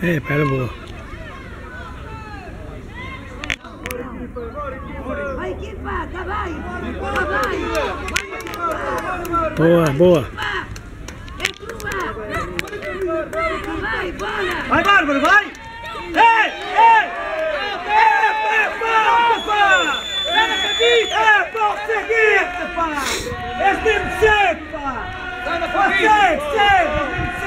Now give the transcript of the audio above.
Pera boa. Vai, equipa, vai! Boa, boa. É tua! Vai, bola! Vai, Bárbaro, vai! Ei! É para o seguinte, pá! És mesmo cedo, pá! Segue!